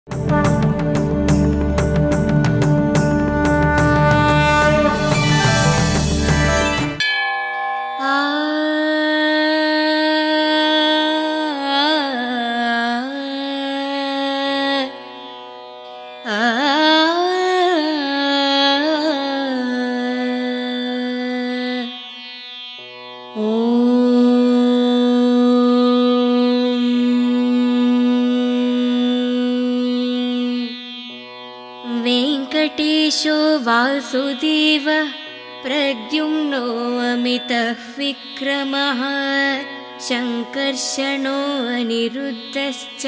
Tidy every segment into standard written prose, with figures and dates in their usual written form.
वेङ्कटेशो वासुदेव प्रद्युम्नो अमितः विक्रमः शङ्कर्षणो अनिरुद्धश्च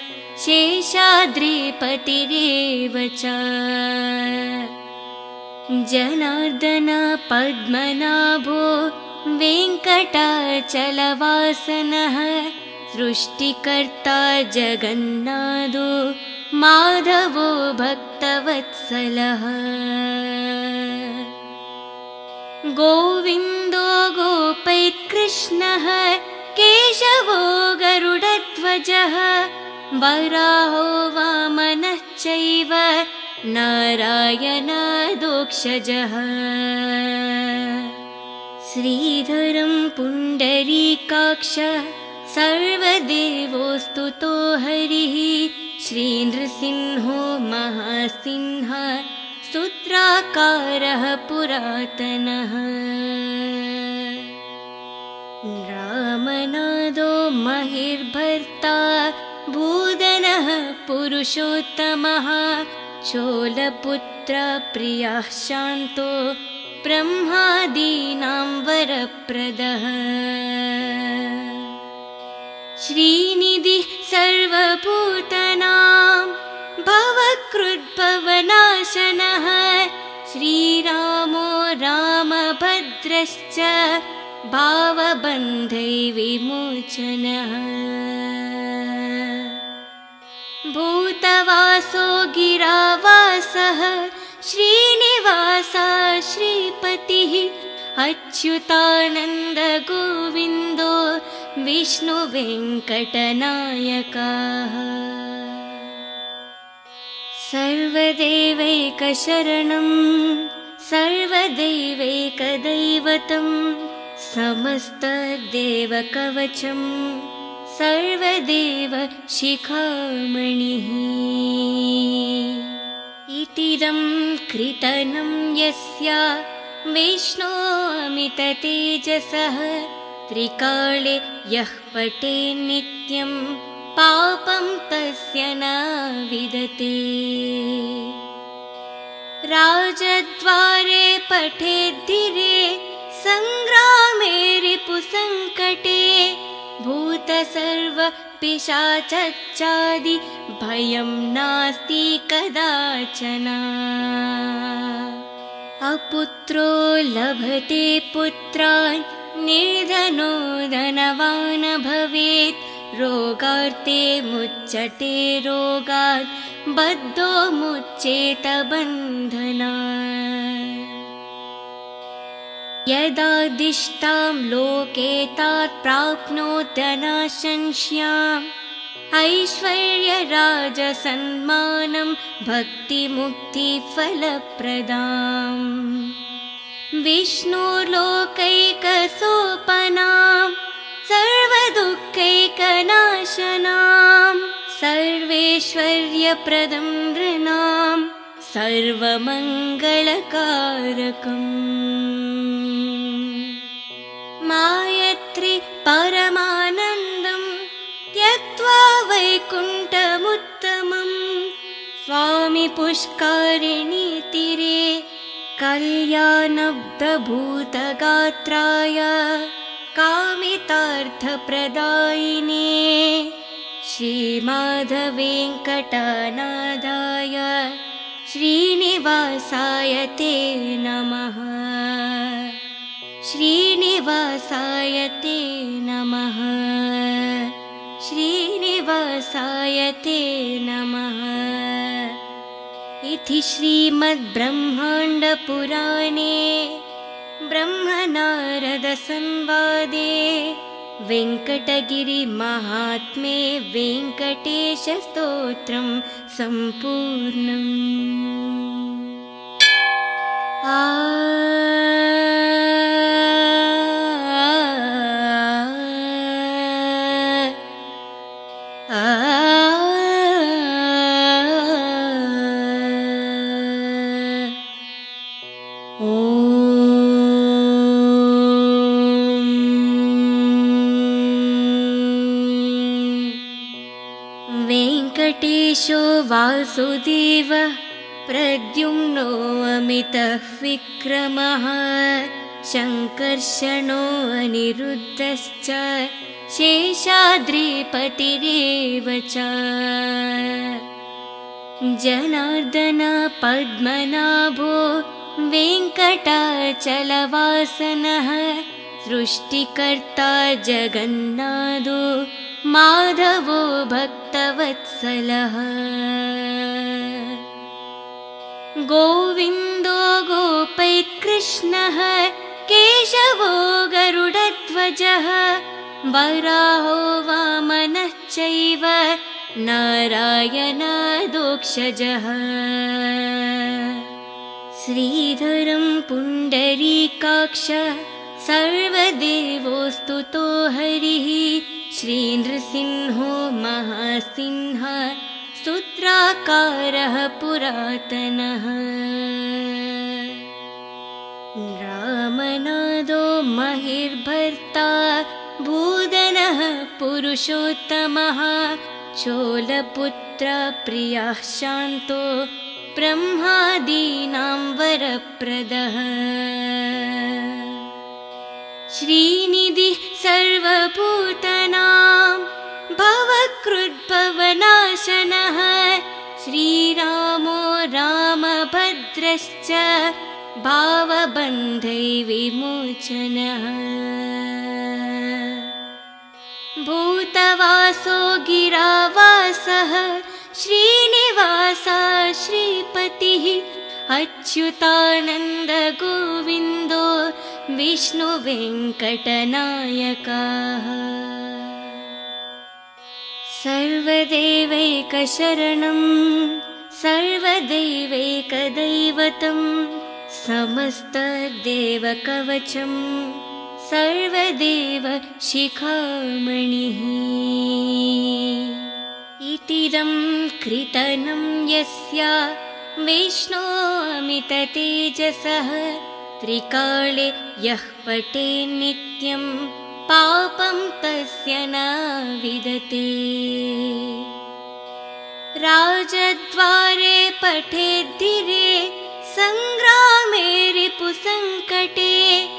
शेषाद्रिपतिरेव च जनार्दन पद्मनाभो वेङ्कटाचलवासनः सृष्टिकर्ता जगन्नाथो माधवो भक्तवत्सलः गोविन्दो गोपैकृष्णः केशवो गरुडध्वजः वराहो वामनश्चैव नारायणादोक्षजः श्रीधरं पुण्डरीकाक्ष सर्वदेवोस्तुतो हरिः श्रीनृसिंहो महासिंह सूत्राकारः पुरातनः रामनादो महिर्भर्ता भूदनः पुरुषोत्तमः शोलपुत्र प्रियः शान्तो ब्रह्मादीनां वरप्रदः श्रीनिधिः सर्वभूतानां भवकृद्भवनाशनः श्रीरामो रामभद्रश्च भावबन्धैर्विमोचनः भूतवासो गिरावासः श्रीनिवासः श्रीपतिः अच्युतानन्द गोविन्दो विष्णुवेङ्कटनायकः सर्वदेवैकशरणं सर्वदेवैकदैवतं समस्तदेवकवचं सर्वदेवशिखामणिः इतिदं कृतनं यस्य विष्णोऽमिततेजसः त्रिकाले यः पठेत् नित्यं पापं तस्य न विदते राजद्वारे पठेत् धीरे संग्रामे रिपुसङ्कटे भूतसर्वपिशाचादि भयं नास्ति कदाचन अपुत्रो लभते पुत्रान् निर्धनो धनवान् भवेत् रोगार्ते मुच्यते रोगात् बद्धो मुच्येत बन्धनात् यदादिष्टां लोके तात् प्राप्नोत् धनसंश्याम् ऐश्वर्यराजसन्मानं भक्तिमुक्तिफलप्रदाम् विष्णुलोकैकसोपनां सर्वदुःखैकनाशनां सर्वैश्वर्यप्रदं नृणां सर्वमङ्गलकारकम् मायत्री परमानन्दं त्यक्त्वा वैकुण्ठमुत्तमम् स्वामी पुष्करिणी तीरे कल्याणप्रभूतगात्राय कामितार्थप्रदायिने श्रीमाधवेङ्कटनाथाय श्रीनिवासाय ते नमः श्रीनिवासाय ते नमः श्रीनिवासाय ते नमः इति श्रीमद्ब्रह्माण्डपुराणे ब्रह्मनारदसंवादे वेङ्कटगिरिमहात्म्ये वेङ्कटेशस्तोत्रं सम्पूर्णम्। वेङ्कटेशो वासुदेवः प्रद्युम्नो अमितः विक्रमः शङ्कर्षणो अनिरुद्धश्च शेषाद्रिपतिरेव च। जनार्दन पद्मनाभो वेङ्कटाचलवासनः सृष्टिकर्ता जगन्नाथो माधवो भक्तवत्सलः। गोविन्दो गोपैकृष्णः केशवो गरुडध्वजः वराहो वामनः चैव नारायणादोक्षजः। श्रीधरं पुण्डरीकाक्ष सर्वदेवोस्तुतो हरिः श्रीनृसिंहो महासिंह सूत्राकारः पुरातनः। रामनादो महिर्भर्ता भूधनः पुरुषोत्तमः शोलपुत्र प्रियः शान्तो ब्रह्मादीनां वरप्रदः। श्रीनिधिः सर्वभूतानां भवकृद्भवनाशनः श्रीरामो रामभद्रश्च भावबन्धैर्विमोचनः। भूतवासो गिरावासः श्रीनिवासः श्रीपतिः अच्युतानन्द गोविन्दो विष्णुवेङ्कटनायकः। सर्वदेवैकशरणं सर्वदैवैकदैवतं समस्तदेवकवचं सर्वदेवशिखामणिः। इतीदं कृतनं यस्य विष्णोऽमिततेजसः त्रिकाले यः पठेत् नित्यं पापं तस्य न विदते। राजद्वारे पठेत् धीरे संग्रामे रिपुसङ्कटे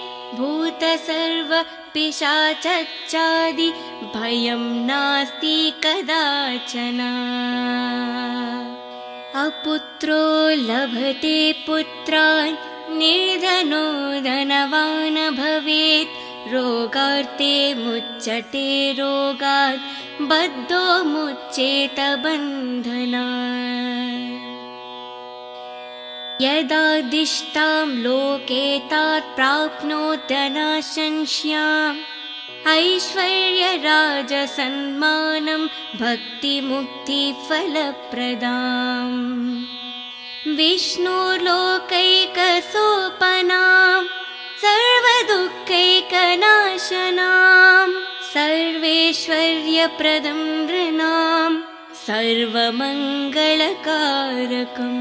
भूतसर्वपिशाचादि भयं नास्ति कदाचन। अपुत्रो लभते पुत्रान् निर्धनो धनवान् भवेत् रोगार्ते मुच्यते रोगात् बद्धो मुच्येत बन्धनात्। यदादिष्टां लोके तात् प्राप्नोत् धनसंश्याम् ऐश्वर्यराजसन्मानं भक्तिमुक्तिफलप्रदाम्। विष्णुलोकैकसोपनां सर्वदुःखैकनाशनां सर्वैश्वर्यप्रदं नृणां सर्वमङ्गलकारकम्।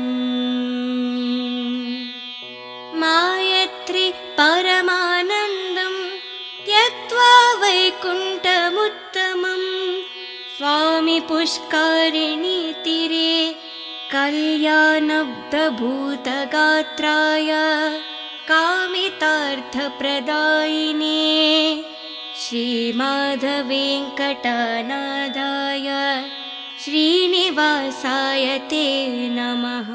मायत्री परमानन्दं त्यक्त्वा वैकुण्ठमुत्तमं स्वामी पुष्करिणी तीरे कल्याणप्रभूतगात्राय कामितार्थप्रदायिने श्रीमाधवेङ्कटनाथाय श्रीनिवासाय ते नमः।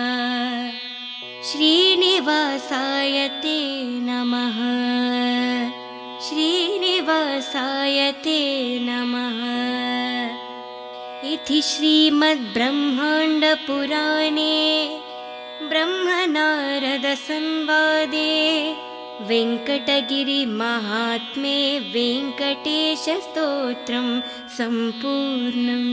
श्रीनिवासाय ते नमः। श्रीनिवासाय ते नमः। इति श्रीमद्ब्रह्माण्डपुराणे ब्रह्मनारदसंवादे वेङ्कटगिरिमहात्म्ये वेङ्कटेशस्तोत्रं सम्पूर्णम्।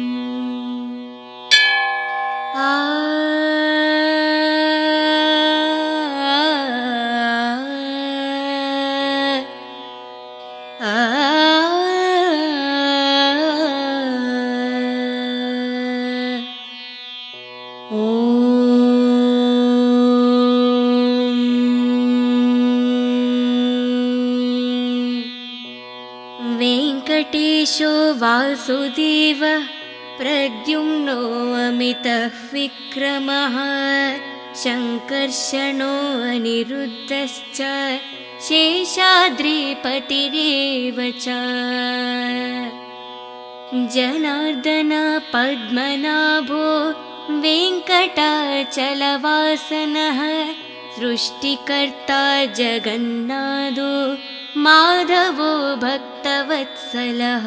वेङ्कटेशो वासुदेवः प्रद्युम्नो अमितः विक्रमः शङ्कर्षणो अनिरुद्धश्च शेषाद्रिपतिरेव च। जनार्दन पद्मनाभो वेङ्कटाचलवासनः सृष्टिकर्ता जगन्नाथो माधवो भक्तवत्सलः।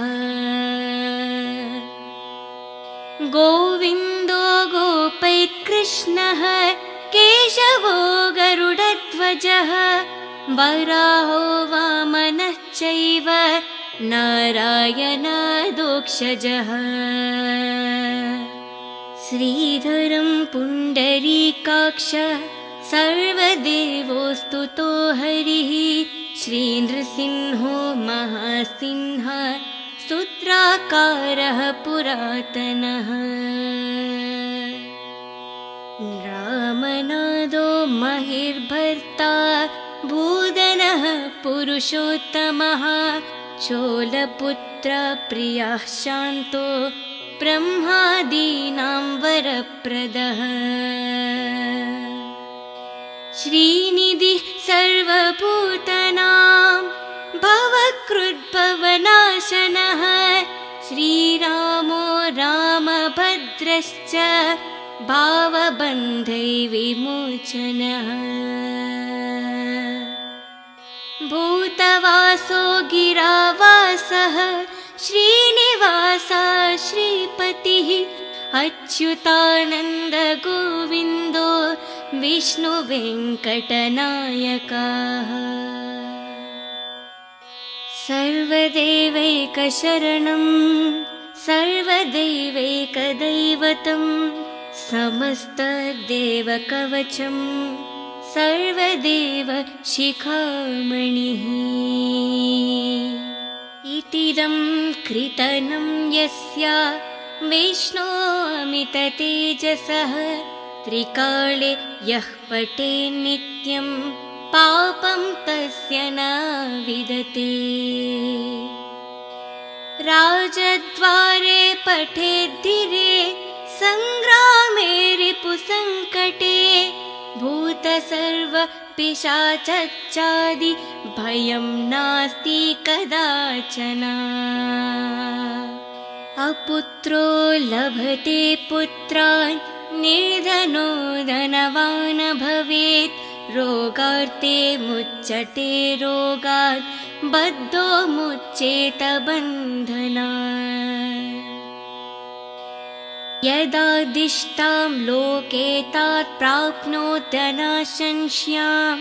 गोविन्दो गोपैकृष्णः केशवो गरुडध्वजः वराहो वामनश्चैव नारायणादोक्षजः। श्रीधरं पुण्डरीकाक्ष सर्वदेवोस्तुतो हरिः श्रीनृसिंहो महासिंह सूत्राकारः पुरातनः। रामनादो महिर्भर्ता भूधनः पुरुषोत्तमः शोलपुत्र प्रियः शान्तो ब्रह्मादीनां वरप्रदः। श्रीनिधिः सर्वभूतानां भवकृद्भवनाशनः श्रीरामो रामभद्रश्च भावबन्धैर्विमोचनः। भूतवासो गिरावासः श्रीनिवासः श्रीपतिः अच्युतानन्द गोविन्दो विष्णुवेङ्कटनायकः। सर्वदेवैकशरणं सर्वदेवैकदैवतं समस्तदेवकवचं सर्वदेवशिखामणिः। इतीदं कृतनं यस्य विष्णोऽमिततेजसः त्रिकाले यः पठेत् नित्यं पापं तस्य न विदते। राजद्वारे पठेत् धीरे सङ्ग्रामे रिपुसङ्कटे भूतसर्वपिशाचादि भयं नास्ति कदाचन। अपुत्रो लभते पुत्रान् निर्धनो धनवान् भवेत् रोगार्ते मुच्यते रोगात् बद्धो मुच्येत बन्धनात्। यदादिष्टां लोके तात् प्राप्नोत्यनाशंस्याम्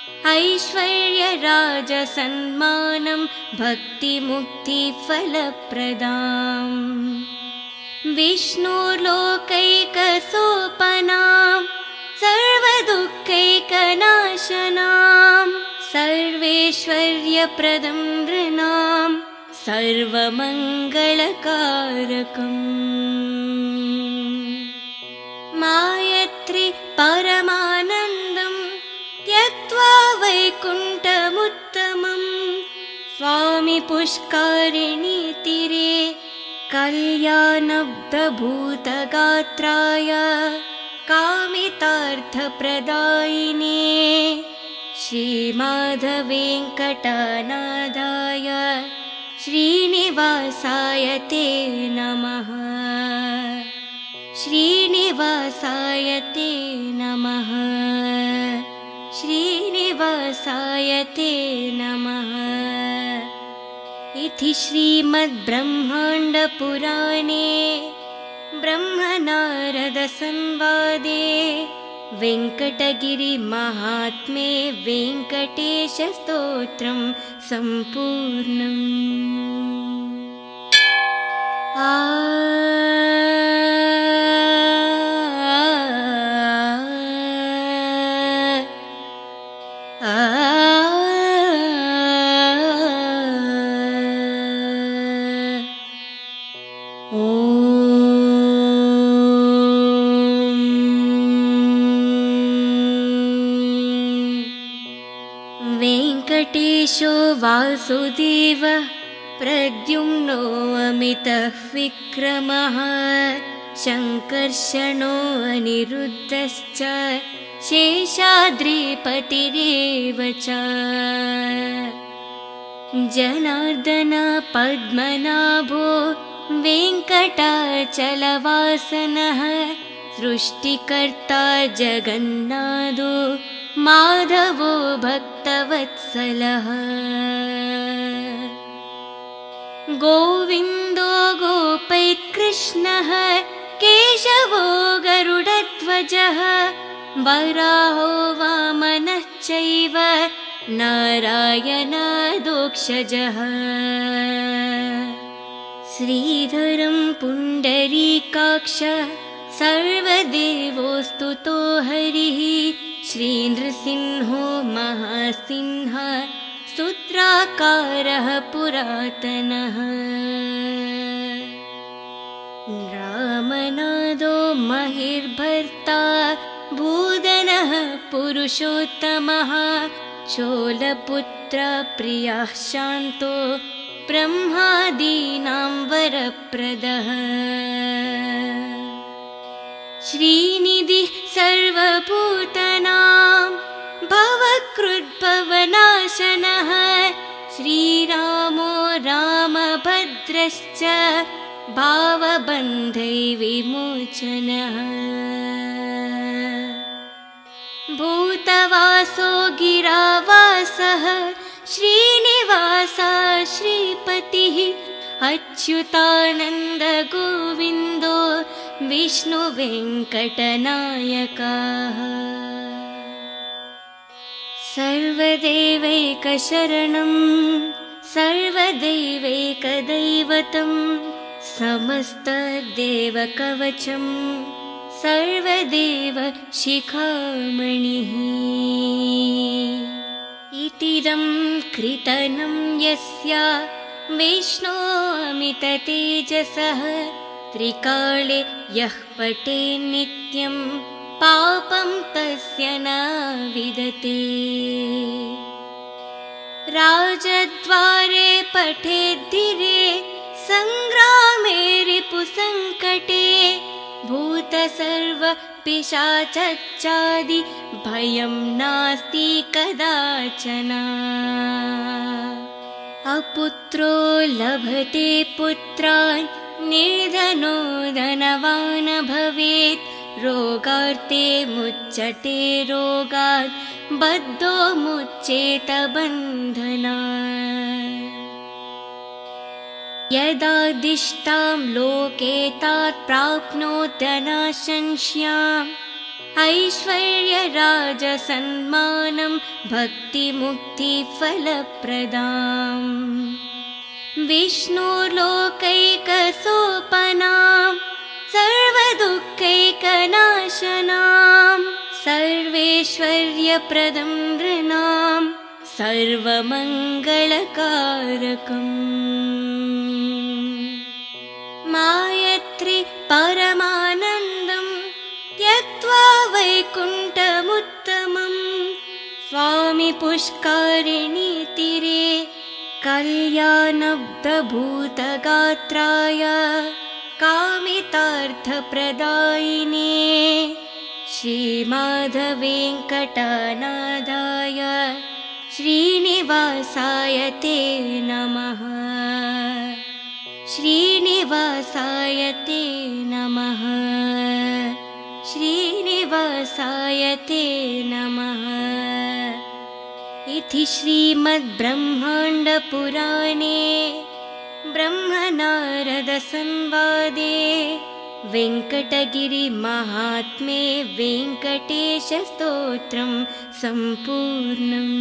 ऐश्वर्यराजसन्मानं भक्तिमुक्तिफलप्रदाम्। विष्णुलोकैकसोपनां सर्वदुःखैकनाशनां सर्वैश्वर्यप्रदं नृणां सर्वमङ्गलकारकम्। मायत्री परमानन्दं त्यक्त्वा वैकुण्ठमुत्तमं स्वामी पुष्करिणी तीरे कल्याणप्रभूतगात्राय कामितार्थप्रदायिने श्रीमाधवेङ्कटनाथाय श्रीनिवासाय ते नमः। श्रीनिवासाय ते नमः। श्रीनिवासाय ते नमः। इति श्रीमद्ब्रह्माण्डपुराणे ब्रह्मनारदसंवादे वेङ्कटगिरिमहात्म्ये वेङ्कटेशस्तोत्रं सम्पूर्णम्। वेङ्कटेशो वासुदेव प्रद्युम्नो अमितः विक्रमः शङ्कर्षणो अनिरुद्धश्च शेषाद्रिपतिरेव च। जनार्दन पद्मनाभो वेङ्कटाचलवासनः सृष्टिकर्ता जगन्नाथो माधवो भक्तवत्सलः। गोविन्दो गोपैकृष्णः केशवो गरुडध्वजः वराहो वामनश्चैव नारायणादोक्षजः। श्रीधरं पुण्डरीकाक्ष सर्वदेवोस्तुतो हरिः श्रीनृसिंहो महासिंह सूत्राकारः पुरातनः। रामनादो महिर्भर्ता भूधनः पुरुषोत्तमः शोलपुत्र प्रियः शान्तो ब्रह्मादीनां वरप्रदः। श्रीनिधिः सर्वभूतानां भवकृद्भवनाशनः श्रीरामो रामभद्रश्च भावबन्धैर्विमोचनः। भूतवासो गिरावासः श्रीनिवासः श्रीपतिः अच्युतानन्द गोविन्दो विष्णुवेङ्कटनायकः। सर्वदेवैकशरणं सर्वदैवैकदैवतं समस्तदेवकवचं सर्वदेवशिखामणिः। इतीदं कृतनं यस्य विष्णोऽमिततेजसः त्रिकाले यः पठेत् नित्यं पापं तस्य न विदते। राजद्वारे पठेत् धीरे सङ्ग्रामे रिपुसङ्कटे भूतसर्वपिशाचादि भयं नास्ति कदाचन। अपुत्रो लभते पुत्रान् निर्धनो धनवान् भवेत् रोगार्ते मुच्यते रोगात् बद्धो मुच्येत बन्धनात्। यदादिष्टां लोके तात् प्राप्नोत् अनाशंस्याम् ऐश्वर्यराजसन्मानं भक्तिमुक्तिफलप्रदाम्। विष्णुलोकैकसोपनां सर्वदुःखैकनाशनां सर्वैश्वर्यप्रदं नृणां सर्वमङ्गलकारकम्। मायत्री परमानन्दं त्यक्त्वा वैकुण्ठमुत्तमं स्वामी पुष्करिणी तीरे कल्याणब्धभूतगात्राय कामितार्थप्रदायिने श्रीमाधवेङ्कटनाथाय श्रीनिवासाय ते नमः। श्रीनिवासाय ते नमः। श्रीनिवासाय ते नमः। इति श्रीमद्ब्रह्माण्डपुराणे ब्रह्मनारदसंवादे वेङ्कटगिरिमहात्म्ये वेङ्कटेशस्तोत्रं सम्पूर्णम्।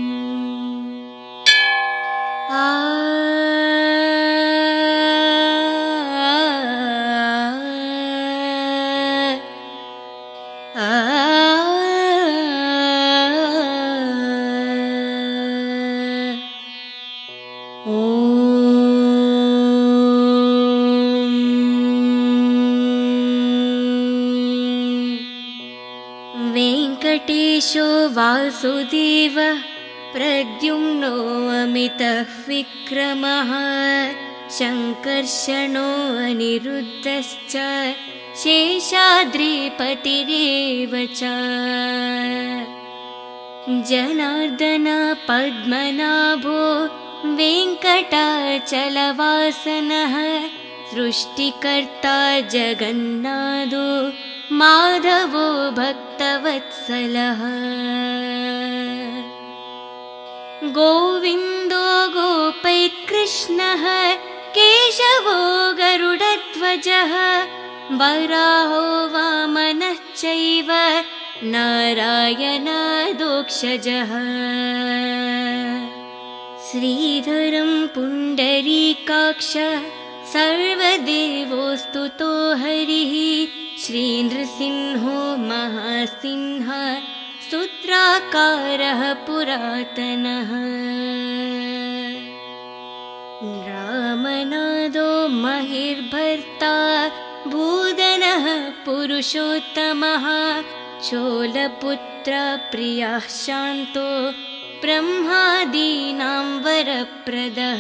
वेङ्कटेशो वासुदेव प्रद्युम्नो अमितः विक्रमः शङ्कर्षणो अनिरुद्धश्च शेषाद्रिपतिरेव च। जनार्दन पद्मनाभो वेङ्कटाचलवासनः सृष्टिकर्ता जगन्नाथो माधवो भक्तवत्सलः। गोविन्दो गोपैकृष्णः केशवो गरुडध्वजः वराहो वामनश्चैव नारायणादोक्षजः। श्रीधरं पुण्डरीकाक्ष सर्वदेवोस्तुतो हरिः श्रीनृसिंहो महासिंह सूत्राकारः पुरातनः। रामनादो महिर्भर्ता भूधनः पुरुषोत्तमः शोलपुत्र प्रियः शान्तो ब्रह्मादीनां वरप्रदः।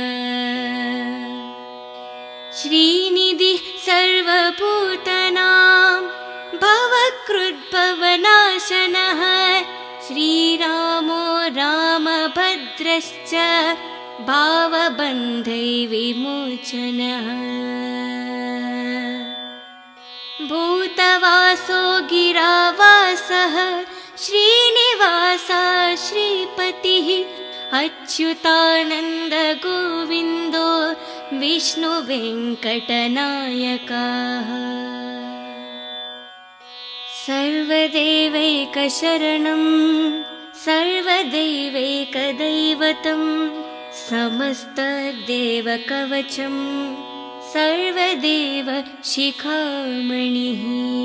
श्रीनिधिः सर्वभूतानां भवकृद्भवनाशनः श्रीरामो रामभद्रश्च भावबन्धैर्विमोचनः। भूतवासो गिरावासः श्रीनिवासः श्रीपतिः अच्युतानन्द गोविन्दो विष्णुवेङ्कटनायकः। सर्वदेवैकशरणं सर्वदैवैकदैवतं समस्तदेवकवचं सर्वदेव शिखामणिः।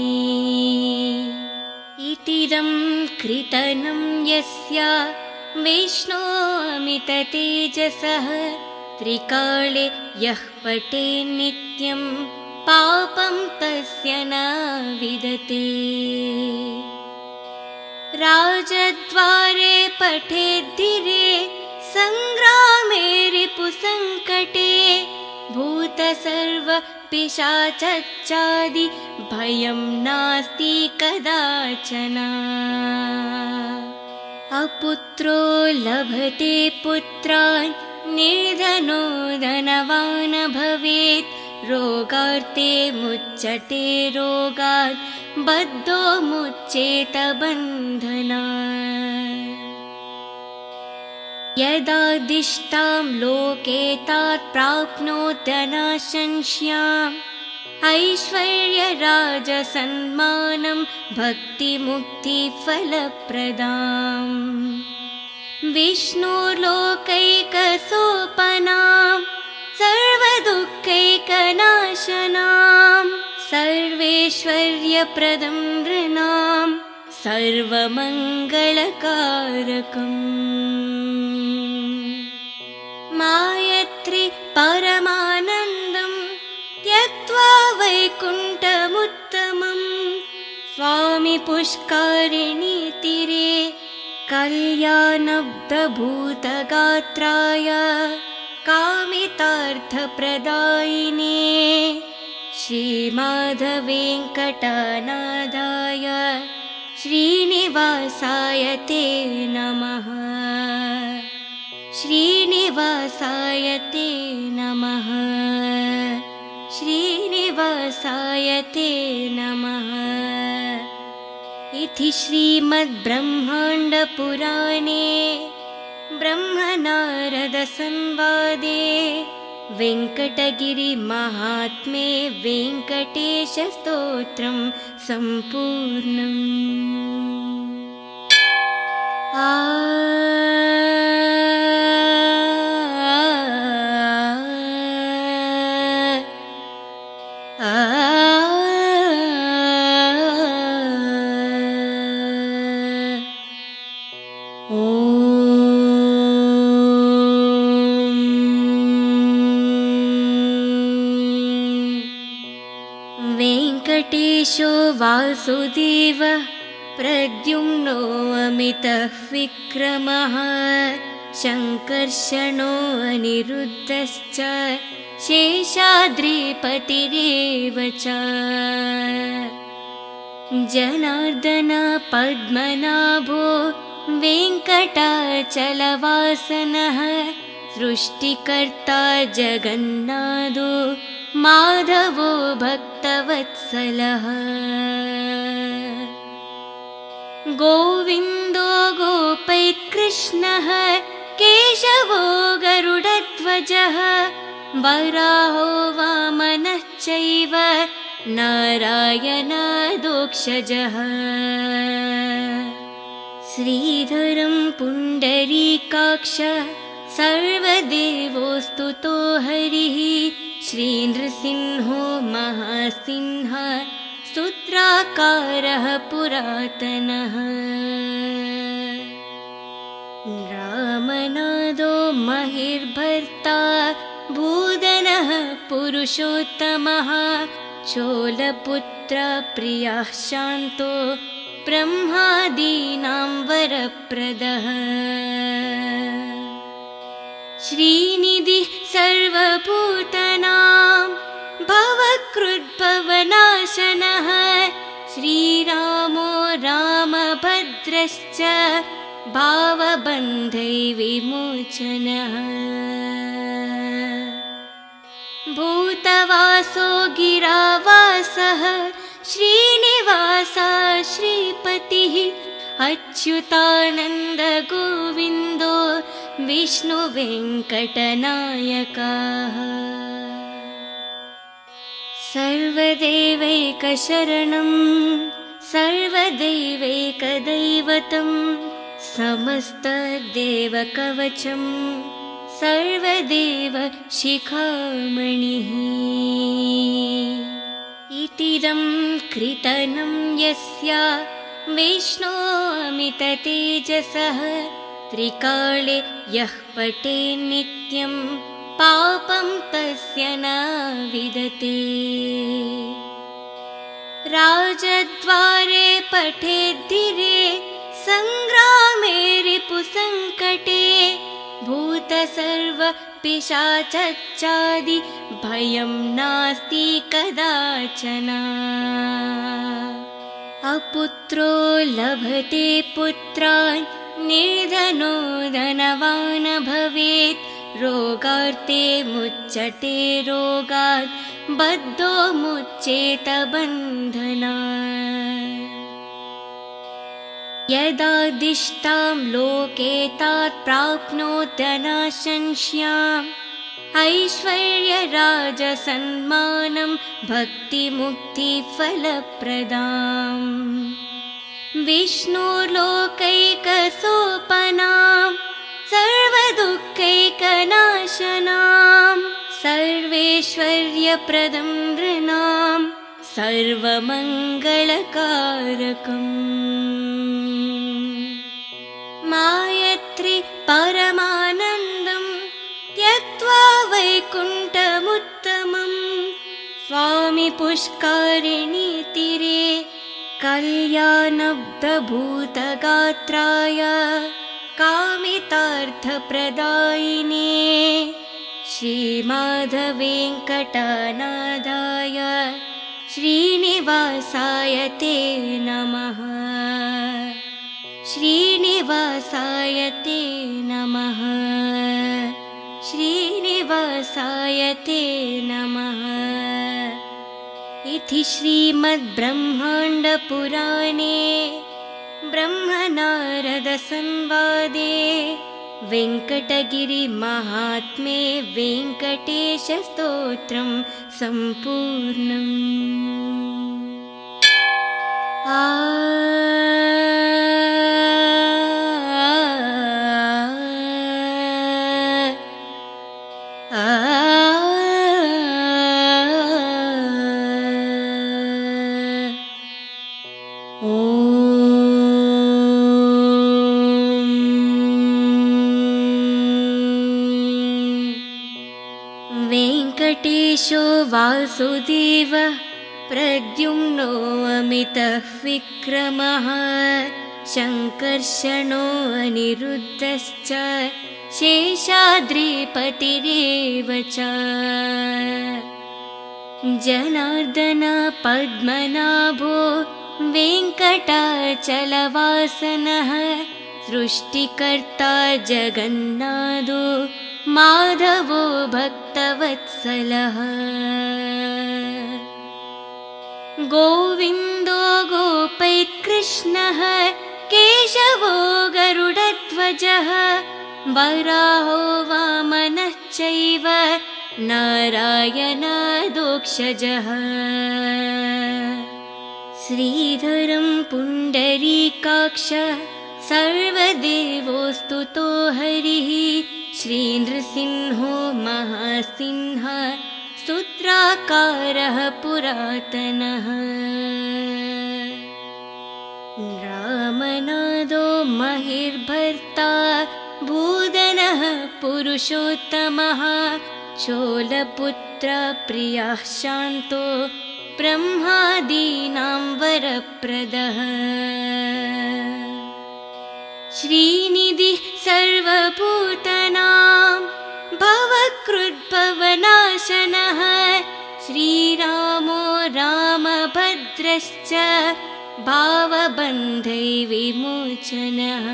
इतिदं कृतनं यस्य विष्णो अमिततेजसः त्रिकाले यः पठे नित्यं पापं तस्य न विदते। राजद्वारे पठेद्धिरे सङ्ग्रामे रिपुसङ्कटे भूतसर्वपिशाचादि भयं नास्ति कदाचन। अपुत्रो लभते पुत्रान् निर्धनो धनवान् भवेत् रोगार्ते मुच्यते रोगात् बद्धो मुच्येत बन्धनात्। यदादिष्टां लोके तात् प्राप्नोत् धनाशंस्याम् ऐश्वर्यराजसन्मानं भक्तिमुक्तिफलप्रदाम्। विष्णुलोकैकसोपनां सर्वदुःखैकनाशनां सर्वैश्वर्यप्रदं नृणां सर्वमङ्गलकारकम्। मायत्री परमानन्दं त्यक्त्वा वैकुण्ठमुत्तमं स्वामी पुष्करिणी तीरे कल्याणप्रभूतगात्राय कामितार्थप्रदायिने श्रीमाधवेङ्कटनाथाय श्रीनिवासाय ते नमः। श्रीनिवासाय ते नमः। श्रीनिवासाय ते नमः। इति श्रीमद्ब्रह्माण्डपुराणे ब्रह्मनारदसंवादे वेङ्कटगिरिमहात्म्ये वेङ्कटेशस्तोत्रं सम्पूर्णम्। वेङ्कटेशो वासुदेवः प्रद्युम्नो अमितः विक्रमः शङ्कर्षणो अनिरुद्धश्च शेषाद्रिपतिरेव च। जनार्दन पद्मनाभो वेङ्कटाचलवासनः सृष्टिकर्ता जगन्नाथो माधवो भक्तवत्सलः। गोविन्दो गोपैकृष्णः केशवो गरुडध्वजः वराहो वामनश्चैव नारायणादोक्षजः। श्रीधरं पुण्डरीकाक्ष सर्वदेवोस्तुतो हरिः श्रीनृसिंहो महासिंह सूत्राकारः पुरातनः। रामनादो महिर्भर्ता भूधनः पुरुषोत्तमः शोलपुत्र प्रियः शान्तो ब्रह्मादीनां वरप्रदः। श्रीनिधिः सर्वभूतानां भवकृद्भवनाशनः श्रीरामो रामभद्रश्च भावबन्धैर्विमोचनः। भूतवासो गिरावासः श्रीनिवासः श्रीपतिः अच्युतानन्द गोविन्दो विष्णुवेङ्कटनायकः। सर्वदेवैकशरणं सर्वदैवैकदैवतं समस्तदेवकवचं सर्वदेवशिखामणिः। इतिदं कृतनं यस्य विष्णोऽमिततेजसः त्रिकाले यः पठेत् नित्यं पापं तस्य न विदते। राजद्वारे पठेत् धीरे सङ्ग्रामे रिपुसङ्कटे भूतसर्वपिशाचादि भयं नास्ति कदाचन। अपुत्रो लभते पुत्रान् निर्धनो धनवान् भवेत् रोगार्ते मुच्यते रोगात् बद्धो मुच्येत बन्धनात्। यदादिष्टां लोके तात् प्राप्नोत् धनसंश्याम् ऐश्वर्यराजसन्मानं भक्तिमुक्तिफलप्रदाम्। विष्णुलोकैकसोपनां सर्वदुःखैकनाशनां सर्वैश्वर्यप्रदं नृणां सर्वमङ्गलकारकम्। मायत्री परमानन्दं त्यक्त्वा वैकुण्ठमुत्तमम् स्वामी पुष्करिणी तीरे कल्याणप्रभूतगात्राय कामितार्थप्रदायिने श्रीमाधवेङ्कटनाथाय श्रीनिवासाय ते नमः। श्रीनिवासाय ते नमः। श्रीनिवासाय ते नमः। इति श्रीमद्ब्रह्माण्डपुराणे ब्रह्मनारदसंवादे वेङ्कटगिरिमहात्म्ये वेङ्कटेशस्तोत्रं सम्पूर्णम्। वेङ्कटेशो वासुदेवः प्रद्युम्नो अमितः विक्रमः शङ्कर्षणो अनिरुद्धश्च शेषाद्रिपतिरेव च। जनार्दन पद्मनाभो वेङ्कटाचलवासनः सृष्टिकर्ता जगन्नाथो माधवो भक्तवत्सलः। गोविन्दो गोपैकृष्णः केशवो गरुडध्वजः वराहो वामनः चैव नारायणादोक्षजः। श्रीधरं पुण्डरीकाक्ष सर्वदेवोस्तुतो हरिः श्रीनृसिंहो महासिंहः सूत्राकारः पुरातनः। रामनादो महिर्भर्ता भूधनः पुरुषोत्तमः शोलपुत्र प्रियः शान्तो ब्रह्मादीनां वरप्रदः। श्रीनिधिः सर्वभूतानां भवकृद्भवनाशनः श्रीरामो रामभद्रश्च भावबन्धैर्विमोचनः।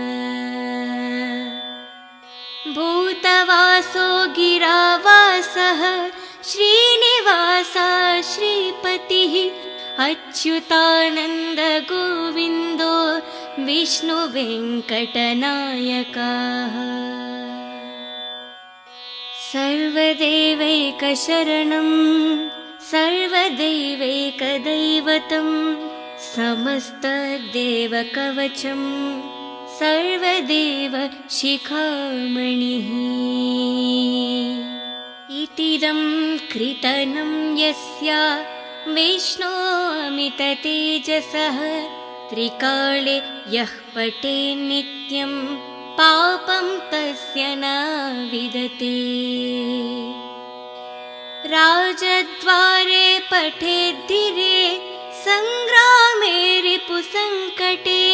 भूतवासो गिरावासः श्रीनिवासः श्रीपतिः अच्युतानन्द गोविन्दो विष्णुवेङ्कटनायकः। सर्वदेवैकशरणं सर्वदैवैकदैवतं समस्तदेवकवचं सर्वदेवशिखामणिः। इतीदं कृतनं यस्य विष्णोऽमिततेजसः त्रिकाले यः पठेत् नित्यं पापं तस्य न विदते। राजद्वारे पठेत् धीरे संग्रामे रिपुसङ्कटे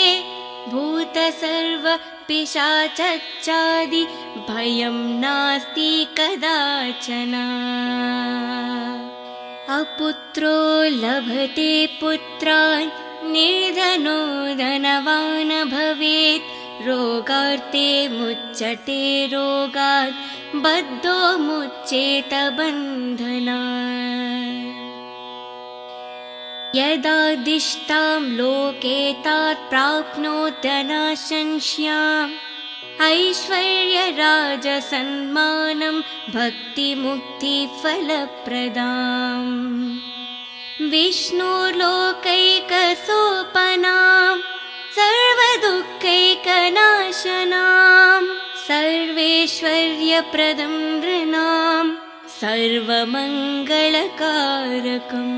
भूतसर्वपिशाचादि भयं नास्ति कदाचन। अपुत्रो लभते पुत्रान् निर्धनो धनवान् भवेत् रोगार्ते मुच्यते रोगात् बद्धो मुच्येत बन्धनात्। यदादिष्टां लोके तात् प्राप्नोति न संशयम् ऐश्वर्यराजसन्मानं भक्तिमुक्तिफलप्रदाम्। विष्णुलोकैकसोपनां सर्वदुःखैकनाशनां सर्वैश्वर्यप्रदं नृणां सर्वमङ्गलकारकम्।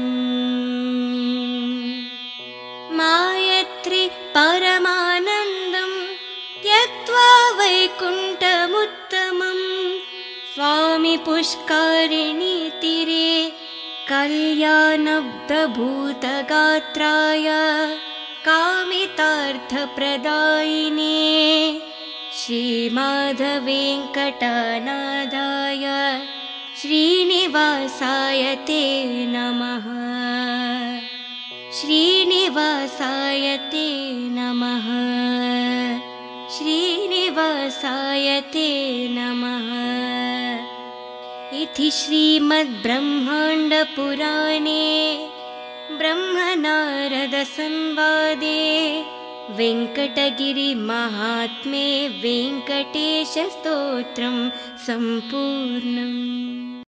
मायत्री परमानन्दं त्यक्त्वा वैकुण्ठमुत्तमं स्वामी पुष्करिणी तीरे कल्याणप्रभूतगात्राय कामितार्थप्रदायिने श्रीमाधवेङ्कटनाथाय श्रीनिवासाय ते नमः। श्रीनिवासाय ते नमः। श्रीनिवासाय ते नमः। इति श्रीमद्ब्रह्माण्डपुराणे ब्रह्मनारदसंवादे वेङ्कटगिरिमहात्म्ये वेङ्कटेशस्तोत्रं सम्पूर्णम्।